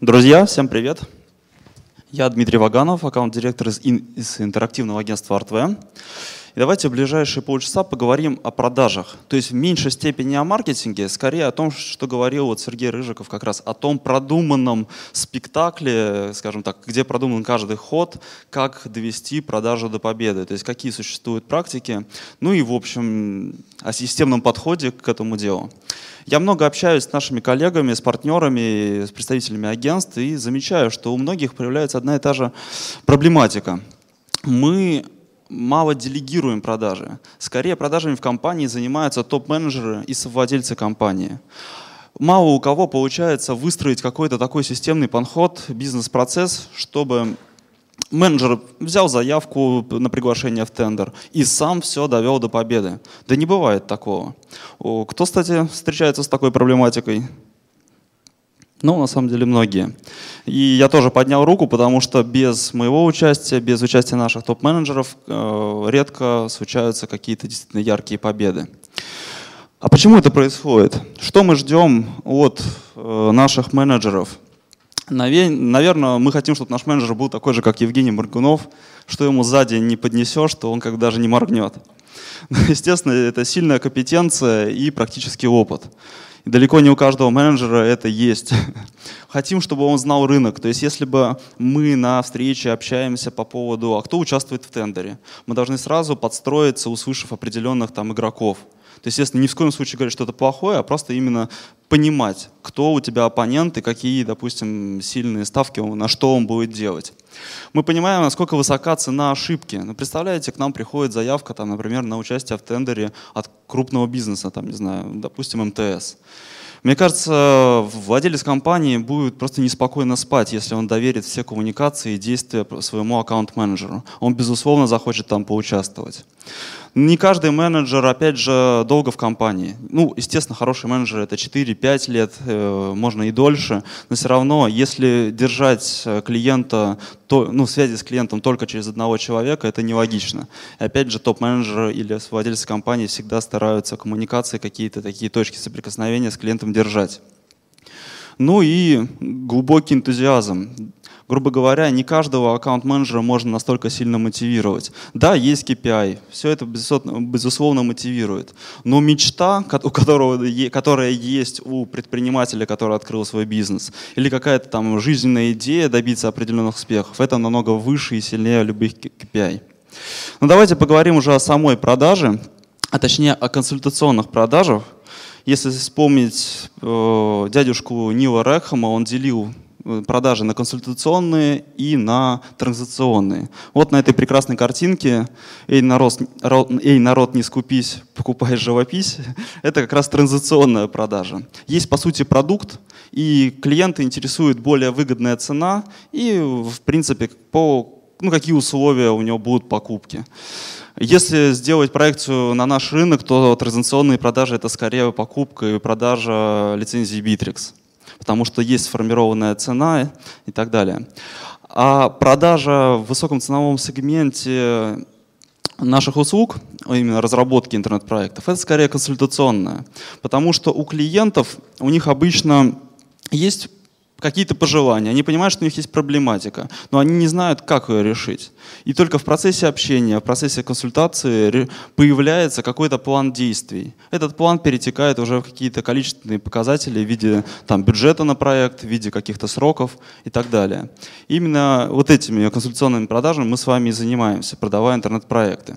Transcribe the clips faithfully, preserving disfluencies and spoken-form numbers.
Друзья, всем привет! Я Дмитрий Ваганов, аккаунт-директор из, из интерактивного агентства Art-вэ. И давайте в ближайшие полчаса поговорим о продажах. То есть в меньшей степени о маркетинге, скорее о том, что говорил вот Сергей Рыжиков, как раз о том продуманном спектакле, скажем так, где продуман каждый ход, как довести продажу до победы, то есть какие существуют практики, ну и в общем о системном подходе к этому делу. Я много общаюсь с нашими коллегами, с партнерами, с представителями агентств и замечаю, что у многих проявляется одна и та же проблематика. Мы мало делегируем продажи. Скорее продажами в компании занимаются топ-менеджеры и совладельцы компании. Мало у кого получается выстроить какой-то такой системный подход, бизнес-процесс, чтобы менеджер взял заявку на приглашение в тендер и сам все довел до победы. Да не бывает такого. Кто, кстати, встречается с такой проблематикой? Ну, на самом деле, многие. И я тоже поднял руку, потому что без моего участия, без участия наших топ-менеджеров э, редко случаются какие-то действительно яркие победы. А почему это происходит? Что мы ждем от э, наших менеджеров? Наверное, мы хотим, чтобы наш менеджер был такой же, как Евгений Моргунов, что ему сзади не поднесешь, что он как бы даже не моргнет. Естественно, это сильная компетенция и практический опыт. И далеко не у каждого менеджера это есть. Хотим, чтобы он знал рынок. То есть если бы мы на встрече общаемся по поводу, а кто участвует в тендере, мы должны сразу подстроиться, услышав определенных там игроков. То есть, естественно, ни в коем случае говорить что-то плохое, а просто именно понимать, кто у тебя оппонент и какие, допустим, сильные ставки, на что он будет делать. Мы понимаем, насколько высока цена ошибки. Ну, представляете, к нам приходит заявка, там, например, на участие в тендере от крупного бизнеса, там, не знаю, допустим, эм тэ эс. Мне кажется, владелец компании будет просто неспокойно спать, если он доверит все коммуникации и действия своему аккаунт-менеджеру. Он, безусловно, захочет там поучаствовать. Не каждый менеджер, опять же, долго в компании. Ну, естественно, хороший менеджер — это четыре-пять лет, э, можно и дольше, но все равно, если держать клиента, то, ну, связи с клиентом только через одного человека, это нелогично. И опять же, топ-менеджеры или владельцы компании всегда стараются коммуникации, какие-то такие точки соприкосновения с клиентом держать. Ну и глубокий энтузиазм. Грубо говоря, не каждого аккаунт-менеджера можно настолько сильно мотивировать. Да, есть кей пи ай, все это безусловно мотивирует. Но мечта, у которого, которая есть у предпринимателя, который открыл свой бизнес, или какая-то там жизненная идея добиться определенных успехов, это намного выше и сильнее любых кей пи ай. Но давайте поговорим уже о самой продаже, а точнее о консультационных продажах. Если вспомнить э, дядюшку Нила Рекхама, он делил продажи на консультационные и на транзакционные. Вот на этой прекрасной картинке «Эй, народ, эй, народ, не скупись, покупай, живопись» — это как раз транзакционная продажа. Есть, по сути, продукт, и клиента интересует более выгодная цена и, в принципе, по, ну, какие условия у него будут покупки. Если сделать проекцию на наш рынок, то транзакционные продажи — это скорее покупка и продажа лицензии Bittrex, потому что есть сформированная цена и так далее. А продажа в высоком ценовом сегменте наших услуг, именно разработки интернет-проектов, это скорее консультационная, потому что у клиентов, у них обычно есть какие-то пожелания, они понимают, что у них есть проблематика, но они не знают, как ее решить. И только в процессе общения, в процессе консультации появляется какой-то план действий. Этот план перетекает уже в какие-то количественные показатели в виде там, бюджета на проект, в виде каких-то сроков и так далее. Именно вот этими консультационными продажами мы с вами и занимаемся, продавая интернет-проекты.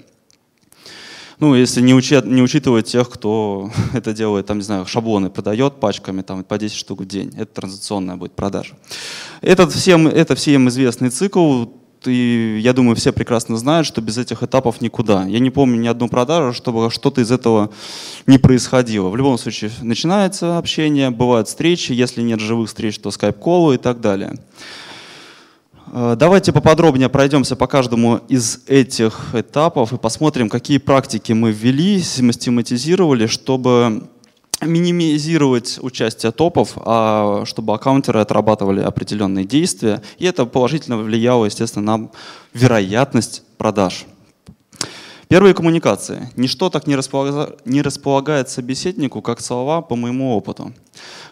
Ну, если не, учи, не учитывать тех, кто это делает, там, не знаю, шаблоны продает пачками, там, по десять штук в день. Это транзакционная будет продажа. Этот всем, это всем известный цикл, и я думаю, все прекрасно знают, что без этих этапов никуда. Я не помню ни одну продажу, чтобы что-то из этого не происходило. В любом случае, начинается общение, бывают встречи, если нет живых встреч, то скайп-колы и так далее. Давайте поподробнее пройдемся по каждому из этих этапов и посмотрим, какие практики мы ввели, систематизировали, чтобы минимизировать участие топов, а чтобы аккаунтеры отрабатывали определенные действия. И это положительно влияло, естественно, на вероятность продаж. Первые коммуникации. Ничто так не располагает собеседнику, как слова, по моему опыту.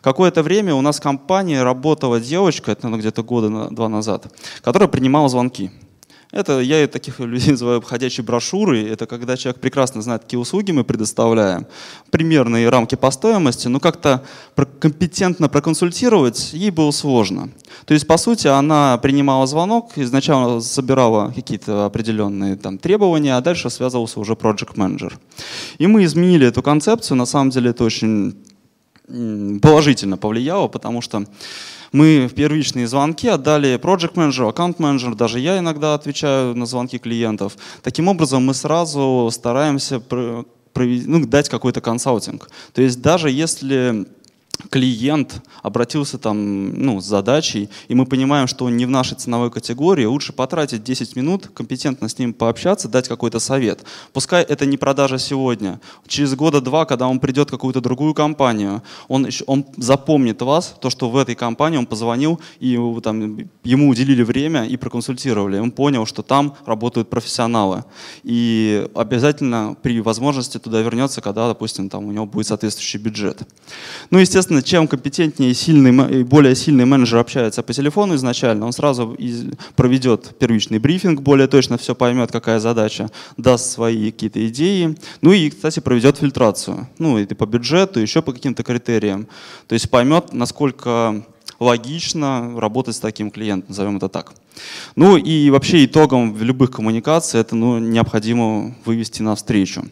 Какое-то время у нас в компании работала девочка, это ну, где-то года два назад, которая принимала звонки. Это, я таких людей называю ходячей брошюрой. Это когда человек прекрасно знает, какие услуги мы предоставляем, примерные рамки по стоимости, но как-то компетентно проконсультировать ей было сложно. То есть, по сути, она принимала звонок, изначально собирала какие-то определенные там требования, а дальше связывался уже project manager. И мы изменили эту концепцию. На самом деле это очень положительно повлияло, потому что мы в первичные звонки отдали project manager, аккаунт менеджер, даже я иногда отвечаю на звонки клиентов. Таким образом, мы сразу стараемся ну, дать какой-то консалтинг. То есть даже если клиент обратился там, ну, с задачей, и мы понимаем, что он не в нашей ценовой категории, лучше потратить десять минут, компетентно с ним пообщаться, дать какой-то совет. Пускай это не продажа сегодня. Через года два, когда он придет в какую-то другую компанию, он, еще, он запомнит вас, то, что в этой компании он позвонил, и там, ему уделили время и проконсультировали. Он понял, что там работают профессионалы. И обязательно при возможности туда вернется, когда, допустим, там, у него будет соответствующий бюджет. Ну, естественно, чем компетентнее и сильный, более сильный менеджер общается по телефону изначально, он сразу проведет первичный брифинг, более точно все поймет, какая задача, даст свои какие-то идеи. Ну и, кстати, проведет фильтрацию. Ну и по бюджету, еще по каким-то критериям. То есть поймет, насколько логично работать с таким клиентом, назовем это так. Ну и вообще итогом любых коммуникаций это ну, необходимо вывести на встречу.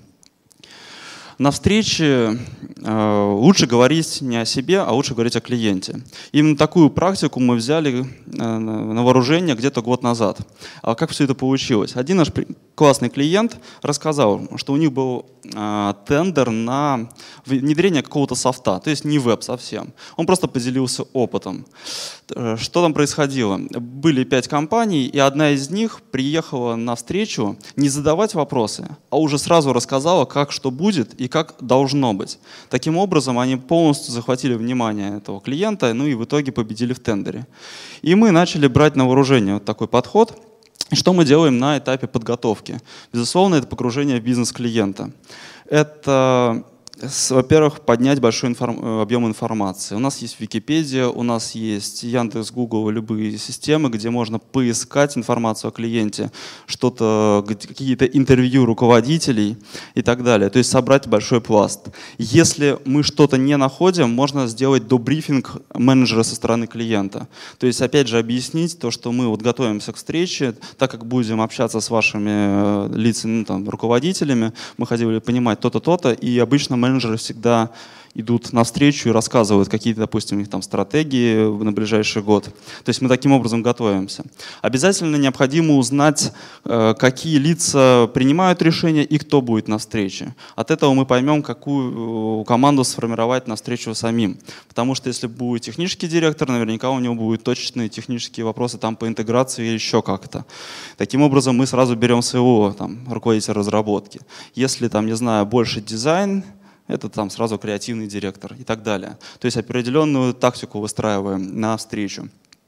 На встрече э, лучше говорить не о себе, а лучше говорить о клиенте. Именно такую практику мы взяли э, на вооружение где-то год назад. А как все это получилось? Один наш классный клиент рассказал, что у них был э, тендер на внедрение какого-то софта, то есть не веб совсем. Он просто поделился опытом. Что там происходило? Были пять компаний, и одна из них приехала на встречу не задавать вопросы, а уже сразу рассказала, как что будет и как должно быть. Таким образом, они полностью захватили внимание этого клиента, ну и в итоге победили в тендере. И мы начали брать на вооружение вот такой подход. Что мы делаем на этапе подготовки? Безусловно, это погружение в бизнес клиента. Это, во-первых, поднять большой информ... объем информации. У нас есть Википедия, у нас есть Яндекс, Google, любые системы, где можно поискать информацию о клиенте, что-то, какие-то интервью руководителей и так далее. То есть собрать большой пласт. Если мы что-то не находим, можно сделать добрифинг менеджера со стороны клиента. То есть опять же объяснить то, что мы вот готовимся к встрече, так как будем общаться с вашими лицами, ну, там, руководителями, мы хотели понимать то-то, то-то, и обычно менеджеры всегда идут навстречу и рассказывают какие-то, допустим, их там стратегии на ближайший год. То есть мы таким образом готовимся. Обязательно необходимо узнать, какие лица принимают решения и кто будет на встрече. От этого мы поймем, какую команду сформировать на встречу самим. Потому что если будет технический директор, наверняка у него будут точечные технические вопросы там по интеграции или еще как-то. Таким образом мы сразу берем своего там, руководителя разработки. Если там, не знаю, больше дизайн, это там сразу креативный директор и так далее. То есть определенную тактику выстраиваем на встречу.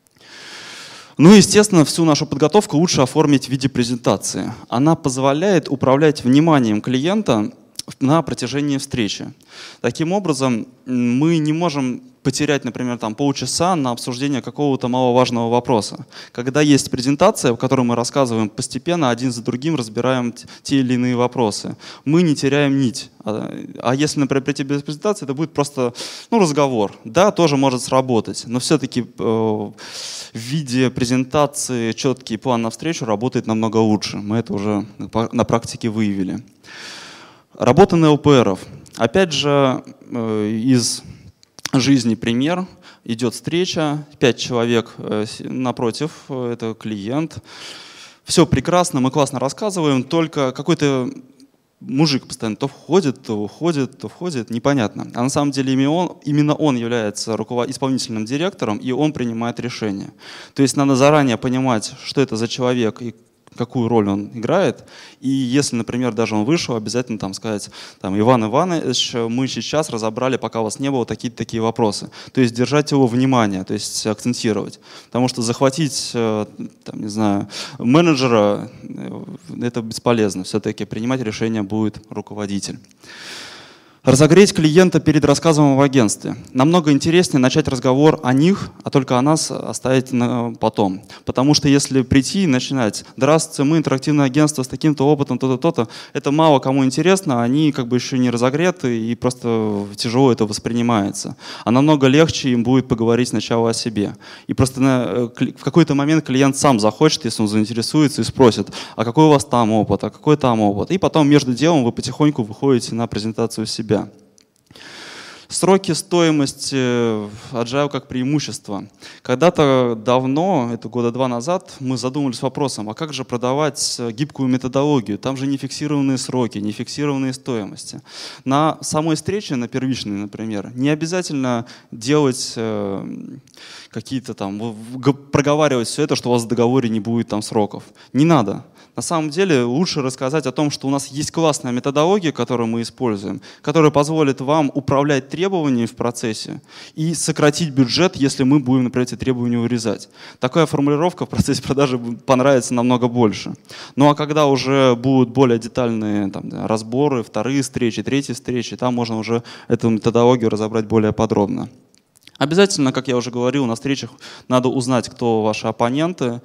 Ну и, естественно, всю нашу подготовку лучше оформить в виде презентации. Она позволяет управлять вниманием клиента на протяжении встречи. Таким образом, мы не можем потерять, например, там, полчаса на обсуждение какого-то маловажного вопроса. Когда есть презентация, в которой мы рассказываем постепенно, один за другим разбираем те или иные вопросы, мы не теряем нить. А если, например, прийти без презентации, это будет просто ну, разговор. Да, тоже может сработать, но все-таки э, в виде презентации четкий план на встречу работает намного лучше. Мы это уже на практике выявили. Работа на эл пи эр-ов. Опять же, э, из жизни пример. Идет встреча, пять человек напротив, это клиент. Все прекрасно, мы классно рассказываем, только какой-то мужик постоянно то входит, то уходит, то входит, непонятно. А на самом деле именно он, именно он является руковод... исполнительным директором, и он принимает решения. То есть надо заранее понимать, что это за человек и какую роль он играет. И если, например, даже он вышел, обязательно там сказать, там, Иван Иванович, мы сейчас разобрали, пока у вас не было, такие-то такие вопросы. То есть держать его внимание, то есть акцентировать. Потому что захватить, там, не знаю, менеджера, это бесполезно. Все-таки принимать решение будет руководитель. Разогреть клиента перед рассказом в агентстве. Намного интереснее начать разговор о них, а только о нас оставить на потом. Потому что если прийти и начинать: «Здравствуйте, мы интерактивное агентство с таким-то опытом, то-то, то-то», это мало кому интересно, они как бы еще не разогреты и просто тяжело это воспринимается. А намного легче им будет поговорить сначала о себе. И просто на, в какой-то момент клиент сам захочет, если он заинтересуется, и спросит: а какой у вас там опыт, а какой там опыт. И потом между делом вы потихоньку выходите на презентацию себя. Сроки стоимости Agile как преимущество. Когда-то давно, это года два назад, мы задумались вопросом: а как же продавать гибкую методологию? Там же не фиксированные сроки, не фиксированные стоимости. На самой встрече, на первичной, например, не обязательно делать какие-то там, проговаривать все это, что у вас в договоре не будет там сроков. Не надо. На самом деле лучше рассказать о том, что у нас есть классная методология, которую мы используем, которая позволит вам управлять требованиями в процессе и сократить бюджет, если мы будем, например, эти требования урезать. Такая формулировка в процессе продажи понравится намного больше. Ну а когда уже будут более детальные там, разборы, вторые встречи, третьи встречи, там можно уже эту методологию разобрать более подробно. Обязательно, как я уже говорил, на встречах надо узнать, кто ваши оппоненты,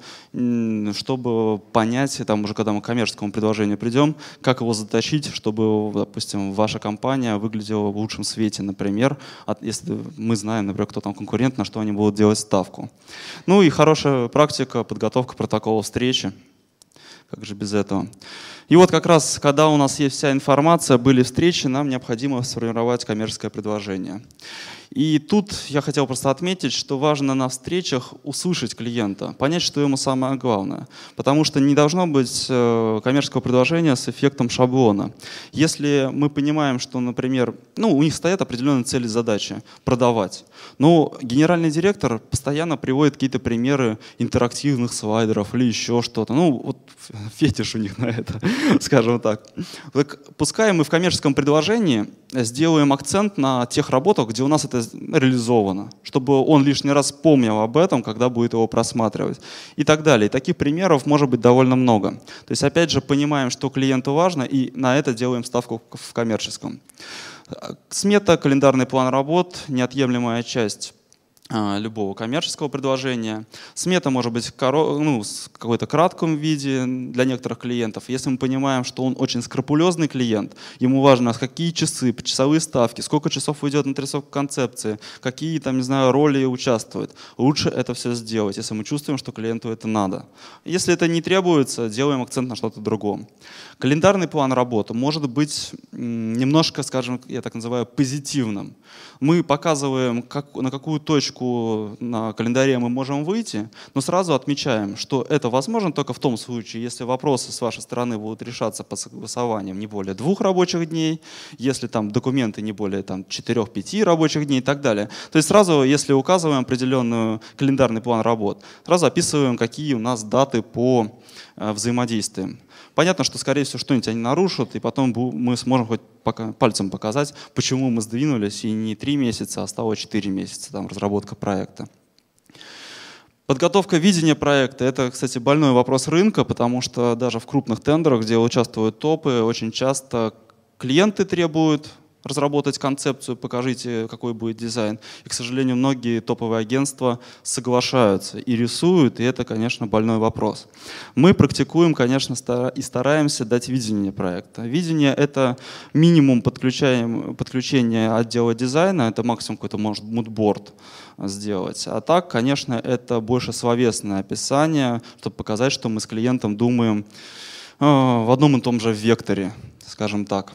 чтобы понять, там уже когда мы к коммерческому предложению придем, как его затащить, чтобы, допустим, ваша компания выглядела в лучшем свете, например, если мы знаем, например, кто там конкурент, на что они будут делать ставку. Ну и хорошая практика, подготовка протокола встречи. Как же без этого? И вот как раз, когда у нас есть вся информация, были встречи, нам необходимо сформировать коммерческое предложение. И тут я хотел просто отметить, что важно на встречах услышать клиента, понять, что ему самое главное. Потому что не должно быть коммерческого предложения с эффектом шаблона. Если мы понимаем, что, например, ну, у них стоят определенные цели, задачи – продавать. Но генеральный директор постоянно приводит какие-то примеры интерактивных слайдеров или еще что-то. Ну, вот фетиш у них на это, скажем так. Так. Пускай мы в коммерческом предложении сделаем акцент на тех работах, где у нас это реализовано, чтобы он лишний раз помнил об этом, когда будет его просматривать и так далее. И таких примеров может быть довольно много. То есть опять же понимаем, что клиенту важно, и на это делаем ставку в коммерческом. Смета, календарный план работ – неотъемлемая часть любого коммерческого предложения. Смета может быть ну, в какой-то кратком виде для некоторых клиентов. Если мы понимаем, что он очень скрупулезный клиент, ему важно, какие часы, часовые ставки, сколько часов уйдет на отрисовку концепции, какие там, не знаю, роли участвуют. Лучше это все сделать, если мы чувствуем, что клиенту это надо. Если это не требуется, делаем акцент на что-то другом. Календарный план работы может быть немножко, скажем, я так называю, позитивным. Мы показываем, как, на какую точку на календаре мы можем выйти, но сразу отмечаем, что это возможно только в том случае, если вопросы с вашей стороны будут решаться по согласованиям не более двух рабочих дней, если там документы не более четырех-пяти рабочих дней и так далее. То есть сразу, если указываем определенный календарный план работ, сразу описываем, какие у нас даты по э, взаимодействиям. Понятно, что, скорее всего, что-нибудь они нарушат, и потом мы сможем хоть пока пальцем показать, почему мы сдвинулись, и не три месяца, а стало четыре месяца, там, разработка проекта. Подготовка видения проекта – это, кстати, больной вопрос рынка, потому что даже в крупных тендерах, где участвуют топы, очень часто клиенты требуют разработать концепцию, покажите, какой будет дизайн. И, к сожалению, многие топовые агентства соглашаются и рисуют, и это, конечно, больной вопрос. Мы практикуем, конечно, и стараемся дать видение проекта. Видение – это минимум подключения отдела дизайна, это максимум какой-то, может, мудборд сделать. А так, конечно, это больше словесное описание, чтобы показать, что мы с клиентом думаем в одном и том же векторе, скажем так.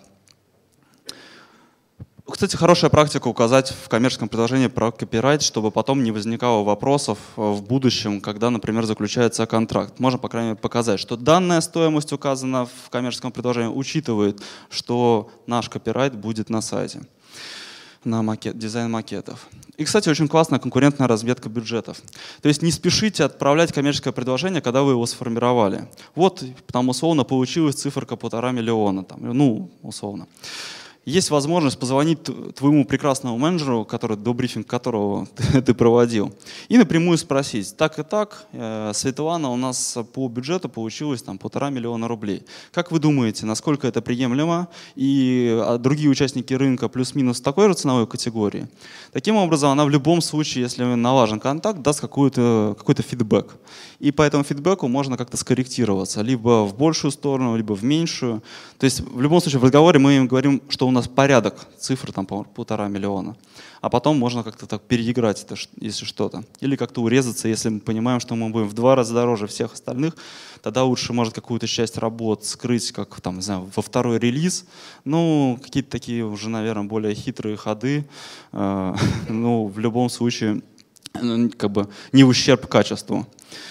Кстати, хорошая практика указать в коммерческом предложении про копирайт, чтобы потом не возникало вопросов в будущем, когда, например, заключается контракт. Можно, по крайней мере, показать, что данная стоимость указана в коммерческом предложении, учитывает, что наш копирайт будет на сайте, на макет, дизайн макетов. И, кстати, очень классная конкурентная разведка бюджетов. То есть не спешите отправлять коммерческое предложение, когда вы его сформировали. Вот там условно получилась циферка полтора миллиона, там, ну, условно. есть возможность позвонить твоему прекрасному менеджеру, который, до брифинга которого ты, ты проводил, и напрямую спросить: так и так, э, Светлана, у нас по бюджету получилось там полтора миллиона рублей. Как вы думаете, насколько это приемлемо? И а другие участники рынка плюс-минус такой же ценовой категории? Таким образом, она в любом случае, если налажен контакт, даст какой-то какой-то фидбэк. И по этому фидбэку можно как-то скорректироваться, либо в большую сторону, либо в меньшую. То есть в любом случае в разговоре мы им говорим, что у нас порядок цифры там полтора миллиона, а потом можно как-то так переиграть это, если что-то. Или как-то урезаться, если мы понимаем, что мы будем в два раза дороже всех остальных, тогда лучше, может, какую-то часть работ скрыть, как там, не знаю, во второй релиз. Ну, какие-то такие уже, наверное, более хитрые ходы. Ну, в любом случае, как бы не в ущерб качеству.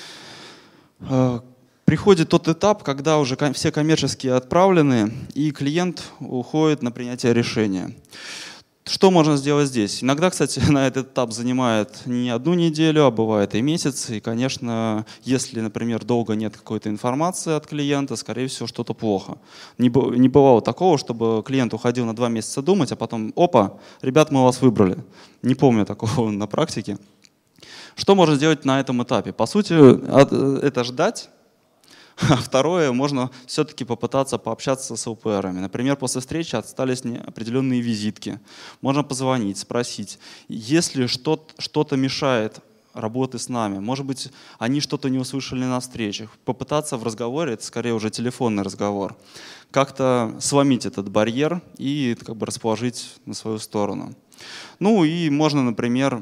Приходит тот этап, когда уже все коммерческие отправлены, и клиент уходит на принятие решения. Что можно сделать здесь? Иногда, кстати, на этот этап занимает не одну неделю, а бывает и месяц. И, конечно, если, например, долго нет какой-то информации от клиента, скорее всего, что-то плохо. Не бывало такого, чтобы клиент уходил на два месяца думать, а потом: опа, ребят, мы вас выбрали. Не помню такого на практике. Что можно сделать на этом этапе? По сути, это ждать. А второе, можно все-таки попытаться пообщаться с эл пи эр-ами. Например, после встречи остались определенные визитки. Можно позвонить, спросить. Если что-то мешает работы с нами, может быть, они что-то не услышали на встречах, попытаться в разговоре, это скорее уже телефонный разговор, как-то сломить этот барьер и как бы расположить на свою сторону. Ну и можно, например,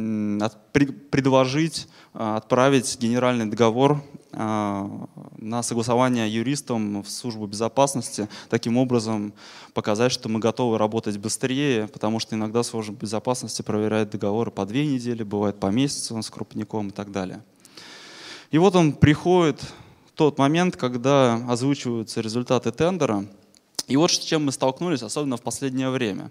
предложить отправить генеральный договор на согласование юристам в службу безопасности, таким образом показать, что мы готовы работать быстрее, потому что иногда служба безопасности проверяет договоры по две недели, бывает по месяцу с крупником и так далее. И вот он приходит тот момент, когда озвучиваются результаты тендера. И вот с чем мы столкнулись, особенно в последнее время.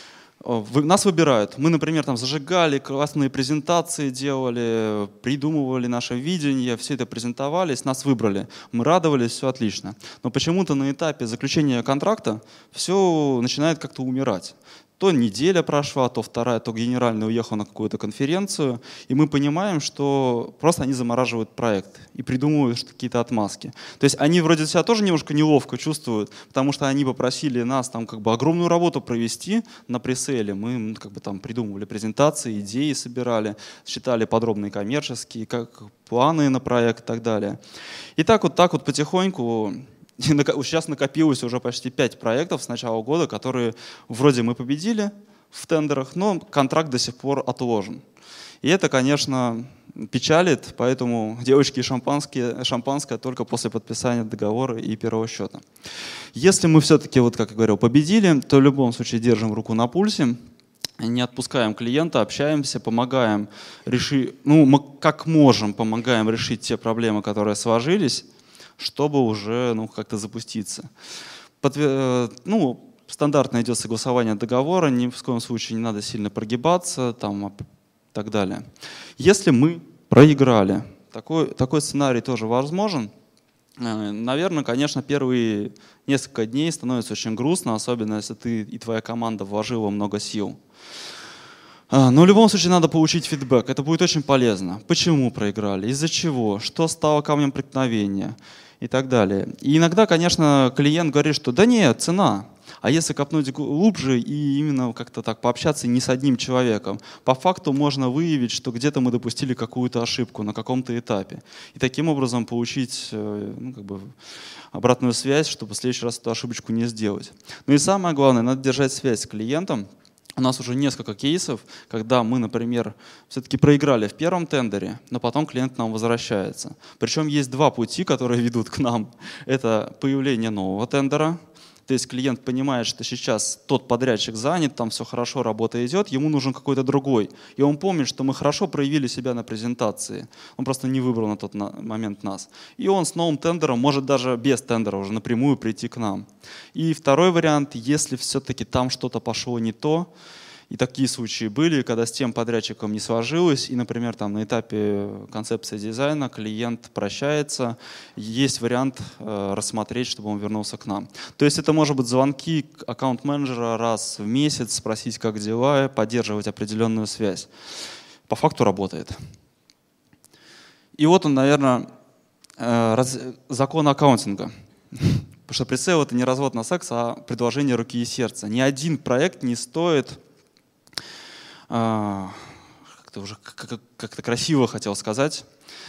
Нас выбирают. Мы, например, там зажигали, классные презентации делали, придумывали наше видение, все это презентовались, нас выбрали. Мы радовались, все отлично. Но почему-то на этапе заключения контракта все начинает как-то умирать. То неделя прошла, то вторая, то генеральный уехал на какую-то конференцию, и мы понимаем, что просто они замораживают проект и придумывают какие-то отмазки. То есть они вроде себя тоже немножко неловко чувствуют, потому что они попросили нас там как бы огромную работу провести на пресейле. Мы как бы там придумывали презентации, идеи собирали, считали подробные коммерческие, как планы на проект и так далее. И так вот, так вот потихоньку. Сейчас накопилось уже почти пять проектов с начала года, которые вроде мы победили в тендерах, но контракт до сих пор отложен. И это, конечно, печалит, поэтому девочки и шампанское, шампанское только после подписания договора и первого счета. Если мы все-таки, вот как я говорил, победили, то в любом случае держим руку на пульсе, не отпускаем клиента, общаемся, помогаем решить, ну, мы как можем помогаем решить те проблемы, которые сложились, чтобы уже ну, как-то запуститься. Подве- ну, стандартно идет согласование договора, ни в коем случае не надо сильно прогибаться там, и так далее. Если мы проиграли, такой, такой сценарий тоже возможен. Наверное, конечно, первые несколько дней становится очень грустно, особенно если ты и твоя команда вложила много сил. Но в любом случае надо получить фидбэк, это будет очень полезно. Почему проиграли, из-за чего, что стало камнем преткновения и так далее. И иногда, конечно, клиент говорит, что да нет, цена. А если копнуть глубже и именно как-то так пообщаться не с одним человеком, по факту можно выявить, что где-то мы допустили какую-то ошибку на каком-то этапе. И таким образом получить ну, как бы обратную связь, чтобы в следующий раз эту ошибочку не сделать. Ну и самое главное, надо держать связь с клиентом. У нас уже несколько кейсов, когда мы, например, все-таки проиграли в первом тендере, но потом клиент к нам возвращается. Причем есть два пути, которые ведут к нам. Это появление нового тендера. То есть клиент понимает, что сейчас тот подрядчик занят, там все хорошо, работа идет, ему нужен какой-то другой. И он помнит, что мы хорошо проявили себя на презентации. Он просто не выбрал на тот момент нас. И он с новым тендером может даже без тендера уже напрямую прийти к нам. И второй вариант, если все-таки там что-то пошло не то, И такие случаи были, когда с тем подрядчиком не сложилось, и, например, там, на этапе концепции дизайна клиент прощается, есть вариант э, рассмотреть, чтобы он вернулся к нам. То есть это может быть звонки аккаунт-менеджера раз в месяц, спросить, как дела, поддерживать определенную связь. По факту работает. И вот он, наверное, э, раз, закон аккаунтинга. Потому что пресейл — это не развод на секс, а предложение руки и сердца. Ни один проект не стоит, э, как-то уже как-то красиво хотел сказать,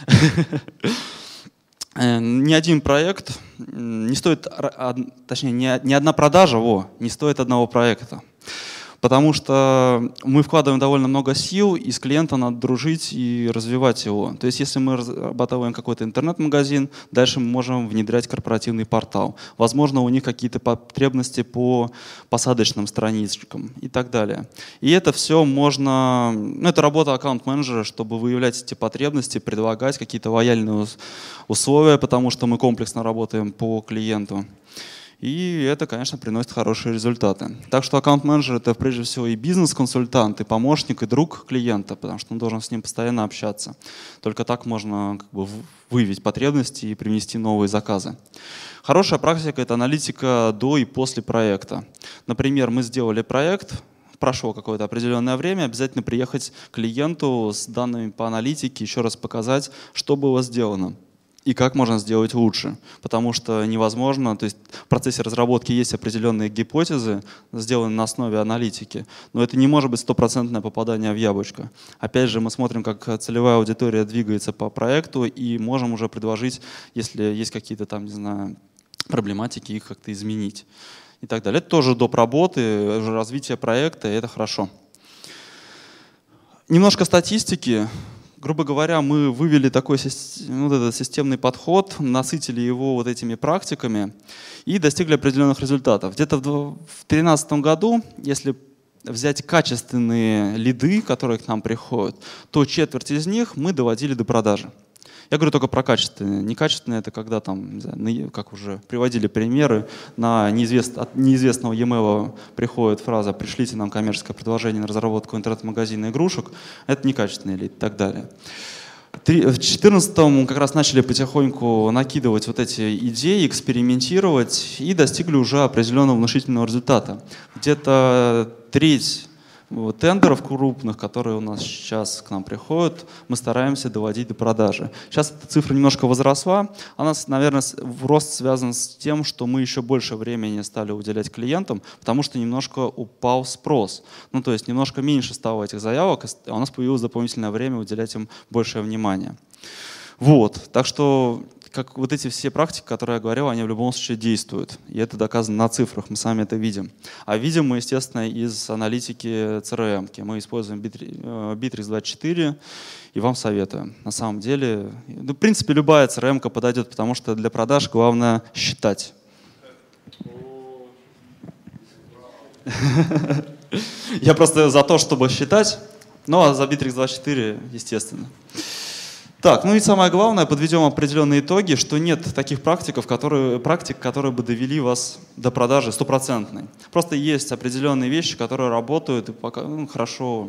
ни один проект не стоит, точнее, ни одна продажа во, не стоит одного проекта. Потому что мы вкладываем довольно много сил, и с клиентом надо дружить и развивать его. То есть если мы разрабатываем какой-то интернет-магазин, дальше мы можем внедрять корпоративный портал. Возможно, у них какие-то потребности по посадочным страничкам и так далее. И это все можно... Ну, это работа аккаунт-менеджера, чтобы выявлять эти потребности, предлагать какие-то лояльные условия, потому что мы комплексно работаем по клиенту. И это, конечно, приносит хорошие результаты. Так что аккаунт-менеджер — это прежде всего и бизнес-консультант, и помощник, и друг клиента, потому что он должен с ним постоянно общаться. Только так можно как бы выявить потребности и привнести новые заказы. Хорошая практика — это аналитика до и после проекта. Например, мы сделали проект, прошло какое-то определенное время, обязательно приехать к клиенту с данными по аналитике, еще раз показать, что было сделано и как можно сделать лучше. Потому что невозможно, то есть в процессе разработки есть определенные гипотезы, сделанные на основе аналитики, но это не может быть стопроцентное попадание в яблочко. Опять же, мы смотрим, как целевая аудитория двигается по проекту, и можем уже предложить, если есть какие-то там, не знаю, проблематики, их как-то изменить и так далее. Это тоже доп. Работы, развитие проекта, и это хорошо. Немножко статистики. Грубо говоря, мы вывели такой вот этот системный подход, насытили его вот этими практиками и достигли определенных результатов. Где-то в две тысячи тринадцатом году, если взять качественные лиды, которые к нам приходят, то четверть из них мы доводили до продажи. Я говорю только про качественные. Некачественные — это когда там, не знаю, как уже приводили примеры, на неизвест... от неизвестного e-mail приходит фраза «пришлите нам коммерческое предложение на разработку интернет-магазина игрушек». Это некачественные лиды и так далее. В две тысячи четырнадцатом как раз начали потихоньку накидывать вот эти идеи, экспериментировать и достигли уже определенного внушительного результата. Где-то треть тендеров крупных, которые у нас сейчас к нам приходят, мы стараемся доводить до продажи. Сейчас эта цифра немножко возросла. Она, наверное, рост связан с тем, что мы еще больше времени стали уделять клиентам, потому что немножко упал спрос. Ну, то есть немножко меньше стало этих заявок, а у нас появилось дополнительное время уделять им большее внимание. Вот. Так что как вот эти все практики, которые я говорил, они в любом случае действуют. И это доказано на цифрах, мы сами это видим. А видим мы, естественно, из аналитики си эр эм. Мы используем Bittrex двадцать четыре, и вам советую. На самом деле, ну, в принципе, любая си эр эм подойдет, потому что для продаж главное считать. Я просто за то, чтобы считать, ну а за Bittrex двадцать четыре, естественно. Так, ну и самое главное, подведем определенные итоги, что нет таких практиков, которые, практик, которые бы довели вас до продажи стопроцентной. Просто есть определенные вещи, которые работают и пока, ну, хорошо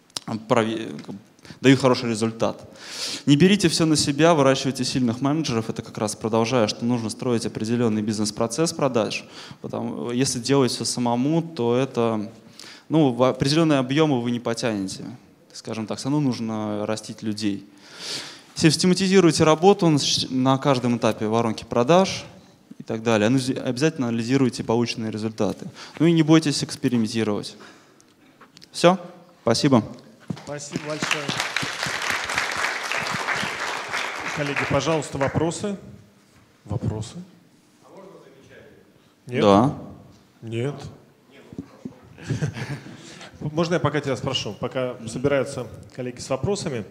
дают хороший результат. Не берите все на себя, выращивайте сильных менеджеров. Это как раз продолжая, что нужно строить определенный бизнес-процесс продаж. Потому, если делать все самому, то это, ну, в определенные объемы вы не потянете. Скажем так, все равно нужно растить людей. Систематизируйте работу на каждом этапе воронки продаж и так далее. Обязательно анализируйте полученные результаты. Ну и не бойтесь экспериментировать. Все, спасибо. Спасибо большое. Коллеги, пожалуйста, вопросы? Вопросы? А можно замечание? Нет? Да. Нет. Можно я пока тебя спрошу, пока собираются коллеги с вопросами?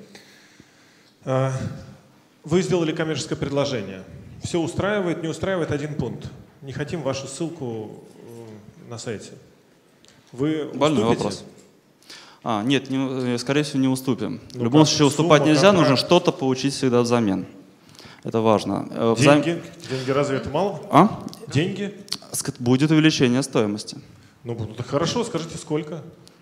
Вы сделали коммерческое предложение. Все устраивает, не устраивает один пункт. Не хотим вашу ссылку на сайте. Вы Больной уступите? вопрос. А, нет, не, скорее всего, не уступим. Ну в любом как? случае уступать Сумма, нельзя, контракт. нужно что-то получить всегда взамен. Это важно. Деньги? Взаим... Деньги разве это мало? А? Деньги? Будет увеличение стоимости. Ну, так хорошо, скажите, сколько?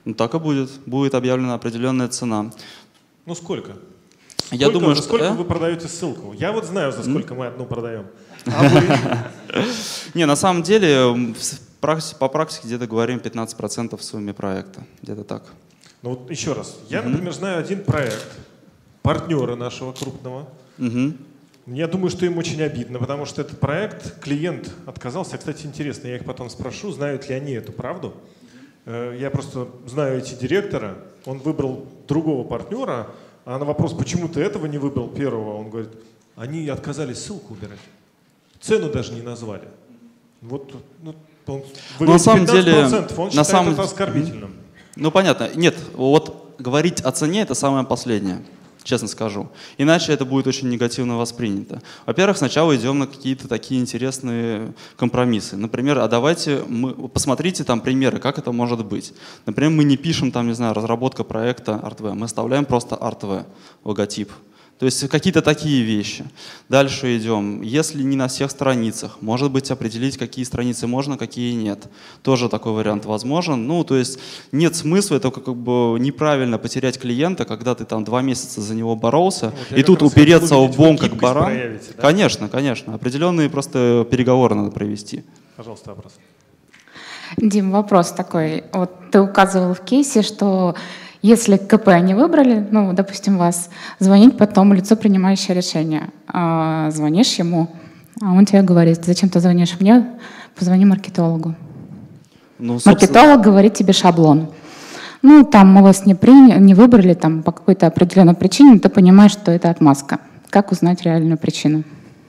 Ну, так и будет. Будет объявлена определенная цена. Ну сколько? Я сколько, думаю, за что... сколько э? вы продаете ссылку? Я вот знаю, за сколько мы одну продаем. А вы? Не, на самом деле, по практике где-то говорим пятнадцать процентов в сумме проекта. Где-то так. Ну вот еще раз. Я, например, знаю один проект партнера нашего крупного. Я думаю, что им очень обидно, потому что этот проект, клиент отказался. Кстати, интересно, я их потом спрошу, знают ли они эту правду. Я просто знаю эти директора. Он выбрал другого партнера, а на вопрос, почему ты этого не выбрал первого, он говорит, они отказались ссылку убирать. Цену даже не назвали. Вот, ну, он ну, на самом деле, он считает на самом... это оскорбительным. Ну, понятно. Нет, вот говорить о цене — это самое последнее, честно скажу. Иначе это будет очень негативно воспринято. Во-первых, сначала идем на какие-то такие интересные компромиссы. Например, а давайте, мы, посмотрите там примеры, как это может быть. Например, мы не пишем там, не знаю, разработка проекта ArtV, мы оставляем просто ArtV, логотип. То есть какие-то такие вещи. Дальше идем. Если не на всех страницах, может быть, определить, какие страницы можно, какие нет. Тоже такой вариант возможен. Ну, то есть нет смысла, это как бы неправильно потерять клиента, когда ты там два месяца за него боролся, вот, и тут упереться лбом как баран. Да? Конечно, конечно. Определенные просто переговоры надо провести. Пожалуйста, вопрос. Дим, вопрос такой. Вот ты указывал в кейсе, что если КП не выбрали, ну, допустим, вас, звонить потом лицо, принимающее решение. А, звонишь ему, а он тебе говорит, зачем ты звонишь мне, позвони маркетологу. Ну, собственно... Маркетолог говорит тебе шаблон. Ну, там мы вас не, приняли, не выбрали там, по какой-то определенной причине, ты понимаешь, что это отмазка. Как узнать реальную причину?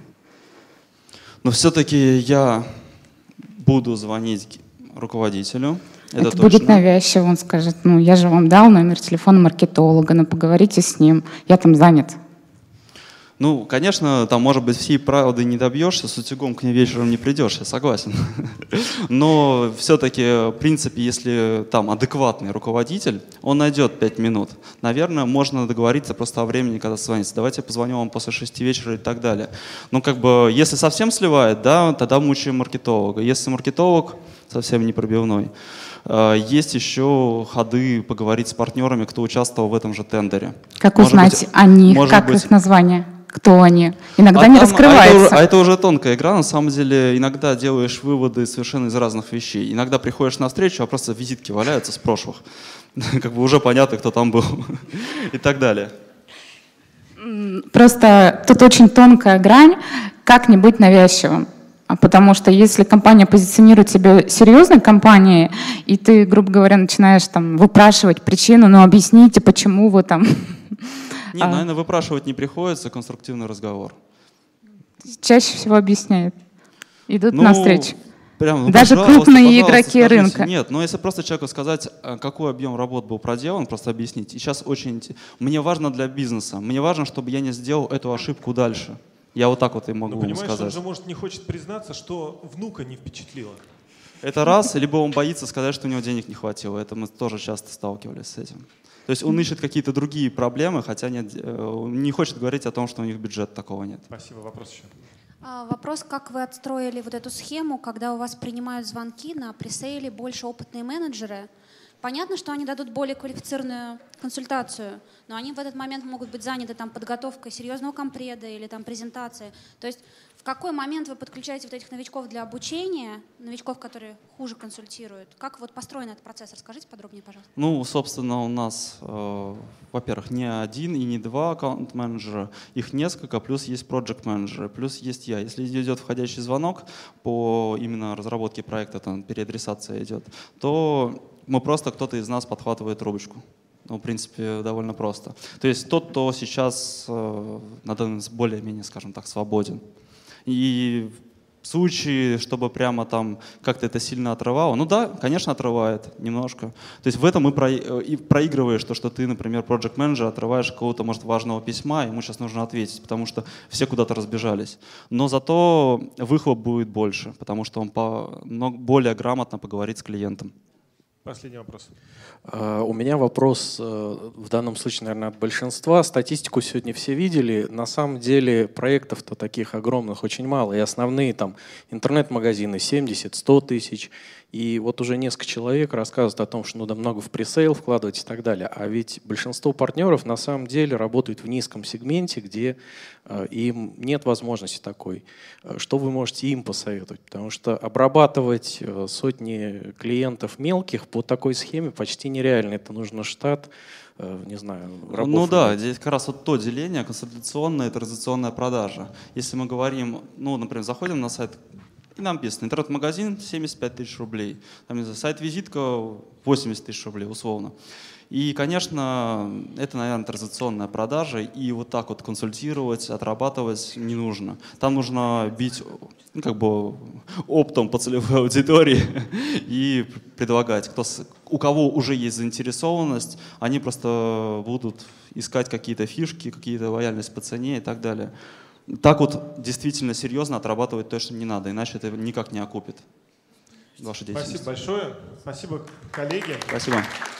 Но все-таки я буду звонить руководителю. Это, это будет навязчиво, он скажет, ну я же вам дал номер телефона маркетолога, ну поговорите с ним, я там занят. Ну, конечно, там, может быть, всей правды не добьешься, с утюгом к ней вечером не придешь, я согласен. Но все-таки, в принципе, если там адекватный руководитель, он найдет пять минут. Наверное, можно договориться просто о времени, когда звонится. Давайте я позвоню вам после шести вечера и так далее. Но как бы, если совсем сливает, да, тогда мучаем маркетолога. Если маркетолог совсем не пробивной, есть еще ходы поговорить с партнерами, кто участвовал в этом же тендере. Как может узнать быть, о них, как быть... их название? Кто они? Иногда а не там, раскрывается. А это, а это уже тонкая игра. На самом деле иногда делаешь выводы совершенно из разных вещей. Иногда приходишь на встречу, а просто визитки валяются с прошлых. Как бы уже понятно, кто там был. И так далее. Просто тут очень тонкая грань, как не быть навязчивым. Потому что если компания позиционирует себя серьезной компанией, и ты, грубо говоря, начинаешь там выпрашивать причину, ну объясните, почему вы там... Нет, а... наверное, выпрашивать не приходится, конструктивный разговор. Чаще всего объясняют. Идут ну, навстречу. Прям, ну, даже крупные игроки скажите. рынка. Нет, но если просто человеку сказать, какой объем работ был проделан, просто объяснить. И сейчас очень... Мне важно для бизнеса, мне важно, чтобы я не сделал эту ошибку дальше. Я вот так вот и могу ну, понимаешь, сказать. Он же, может, не хочет признаться, что внука не впечатлило. Это раз, либо он боится сказать, что у него денег не хватило. Это мы тоже часто сталкивались с этим. То есть он ищет какие-то другие проблемы, хотя нет, не хочет говорить о том, что у них бюджета такого нет. Спасибо. Вопрос еще. Вопрос, как вы отстроили вот эту схему, когда у вас принимают звонки на пресейле больше опытные менеджеры? Понятно, что они дадут более квалифицированную консультацию, но они в этот момент могут быть заняты там, подготовкой серьезного компреда или там, презентации. То есть в какой момент вы подключаете вот этих новичков для обучения, новичков, которые хуже консультируют? Как вот построен этот процесс? Расскажите подробнее, пожалуйста. Ну, собственно, у нас, э, во-первых, не один и не два аккаунт-менеджера, их несколько, плюс есть проект-менеджеры, плюс есть я. Если идет входящий звонок по именно разработке проекта, там переадресация идет, то мы просто, кто-то из нас подхватывает трубочку. Ну, в принципе, довольно просто. То есть тот, кто сейчас э, на данный момент более-менее, скажем так, свободен. И в случае, чтобы прямо там как-то это сильно отрывало, ну да, конечно, отрывает немножко. То есть в этом и, про, и проигрываешь то, что ты, например, проект-менеджер, отрываешь какого-то, может, важного письма, ему сейчас нужно ответить, потому что все куда-то разбежались. Но зато выхлоп будет больше, потому что он по, более грамотно поговорит с клиентом. Последний вопрос. Uh, у меня вопрос uh, в данном случае, наверное, от большинства. Статистику сегодня все видели. На самом деле проектов-то таких огромных очень мало. И основные там интернет-магазины семьдесят — сто тысяч. И вот уже несколько человек рассказывают о том, что надо много в пресейл вкладывать и так далее. А ведь большинство партнеров на самом деле работают в низком сегменте, где э, им нет возможности такой. Что вы можете им посоветовать? Потому что обрабатывать э, сотни клиентов мелких по такой схеме почти нереально. Это нужно штат, э, не знаю, рабов. Ну да, здесь как раз вот то деление, консолидационная и традиционная продажа. Если мы говорим, ну, например, заходим на сайт, и нам написано, интернет-магазин семьдесят пять тысяч рублей, там, сайт-визитка восемьдесят тысяч рублей, условно. И, конечно, это, наверное, традиционная продажа, и вот так вот консультировать, отрабатывать не нужно. Там нужно бить, ну, как бы оптом по целевой аудитории и предлагать. Кто, у кого уже есть заинтересованность, они просто будут искать какие-то фишки, какие-то лояльность по цене и так далее. Так вот действительно серьезно отрабатывать точно не надо, иначе это никак не окупит вашу деятельность. Спасибо большое. Спасибо, коллеги. Спасибо.